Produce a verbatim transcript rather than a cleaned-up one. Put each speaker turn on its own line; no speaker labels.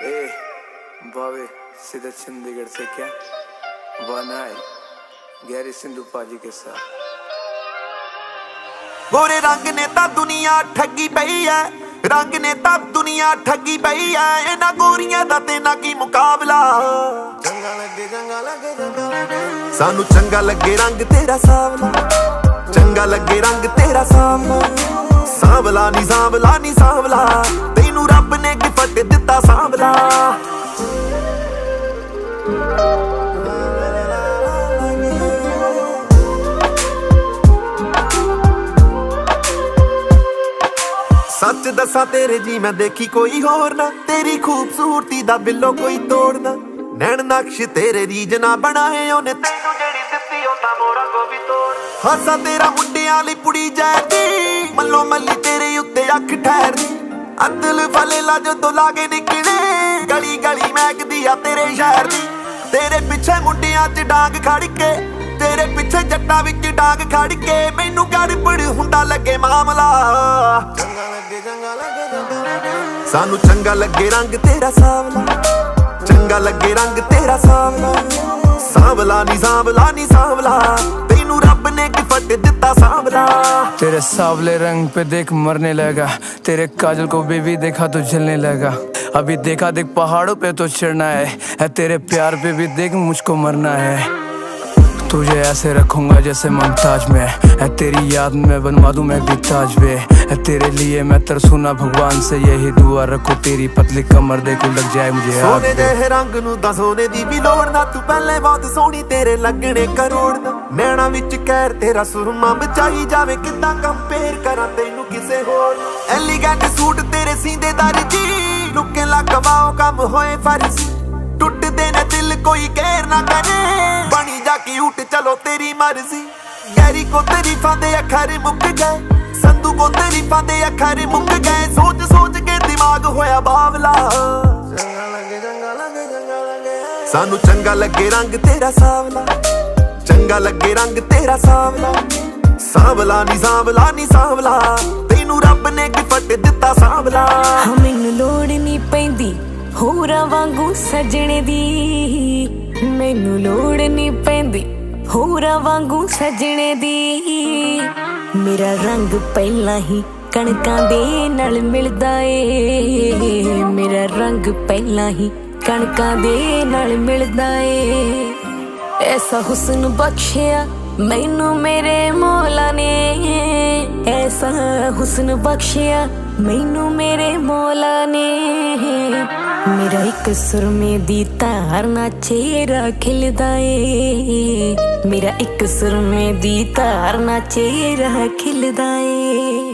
ए बावे सीधा चंडीगढ़ से क्या बनाए गहरी सिंधु पाजी के साथ।
गोरे रंग ने ता दुनिया ठगी पई है, रंग ने ता दुनिया ठगी पई है, इन्हां गोरियां दा ते ना की मुकाबला।
चंगा लगे चंगा लगे चंगा लगे
सानू चंगा लगे रंग तेरा सावला, चंगा लगे रंग तेरा सावला। सांवला नी सांवला नी सांवला, तैनू रब ने गिफ्ट दिता सांवला। सच दसा तेरे जी मैं देखी कोई होर ना, तेरी खूबसूरती दा बिल्लो कोई तोड़ना। नैन नक्श तेरे रीज ना बनाए ओने, तैनू जेड़ी दित्ती ओ तां मोरा को भी तोड़। हासा तेरा मुंडियां लई पुड़ी जाती, मल्लो मल्ली तेरे उत्ते अख ठहरदी। अदल फले ला जदों लागे निकले, गली गली महकदी आ तेरे शहर दी। तेरे पिछे मुंडियां च डांग खड़ के, तेरे पिछे जट्टां विच डांग खड़ के, मैनू गड़बड़ हुंदा लगे मामला।
चंगा लगे चंगा लगे चंगा लगे
सानू चंगा लगे रंग तेरा सावला, चंगा लगे रंग तेरा सावला। सांवला नी सांवला नी सांवला, तैनू रब ने गिफ्ट दिता सांवला।
तेरे सावले रंग पे देख मरने लगा, तेरे काजल को बेबी देखा तो जलने लगा। अभी देखा देख पहाड़ों पे तो चढ़ना है, है तेरे प्यार पे भी देख मुझको मरना है। तुझे ऐसे रखूंगा जैसे मुमताज में, है तेरी याद में बनवा दूं मैं भी ताज वे। है तेरे लिए मैं तरसूं ना भगवान से, यही दुआ रखो तेरी पतली कमर देखो लग जाए मुझे आग।
सोने दे रंग नू दा सोने दी भी लोड़ ना, तू पहले बहुत सोहनी तेरे लगने करोड़ ना। नैना विच कहर तेरा सुरमा बचाई जावे, किद्दां कंपेयर करा तैनू किसे होर। एलिगेंट सूट तेरे सींदे दर्जी, लुके ला कमाओ कम होए फर्जी। टुटदे ने दिल कोई कहर ना करे, बनी जा की उठ चलो तेरी मर्जी। गैरी को तारीफां दे अखर मुक गए, संधू को तारीफां दे अखर मुक गए। सोच सोच के दिमाग होया बावला।
चंगा लगे चंगा लगे चंगा लगे
सानू चंगा लगे रंग तेरा सावला, चंगा लगे रंग तेरा सावला। सांवला नी सांवला नी सांवला, तैनू रब ने गिफ्ट दिता सांवला।
मैनू लोड़ नी पैंदी होरां वांगू सजणे दी, मैनू लोड़ नी पैंदी होरां वांगू सजणे दी। मेरा रंग पहला ही कणकां दे नाल मिलदा ए, मेरा रंग पहला ही कणकां दे नाल मिलदा ए। ऐसा हुस्न बख्शिया मैनू मेरे मौला ने, ऐसा हुस्न बख्शिया मैनू मेरे मौला ने। मेरा एक सुरमे दी तार ना चेहरा खिलदा ए, मेरा एक सुरमे दी तार ना चेहरा खिलदा ए।